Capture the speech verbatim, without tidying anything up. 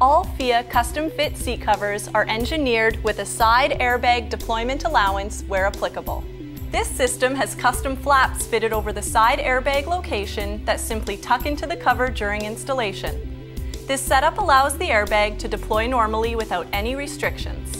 All Fia custom fit seat covers are engineered with a side airbag deployment allowance where applicable. This system has custom flaps fitted over the side airbag location that simply tuck into the cover during installation. This setup allows the airbag to deploy normally without any restrictions.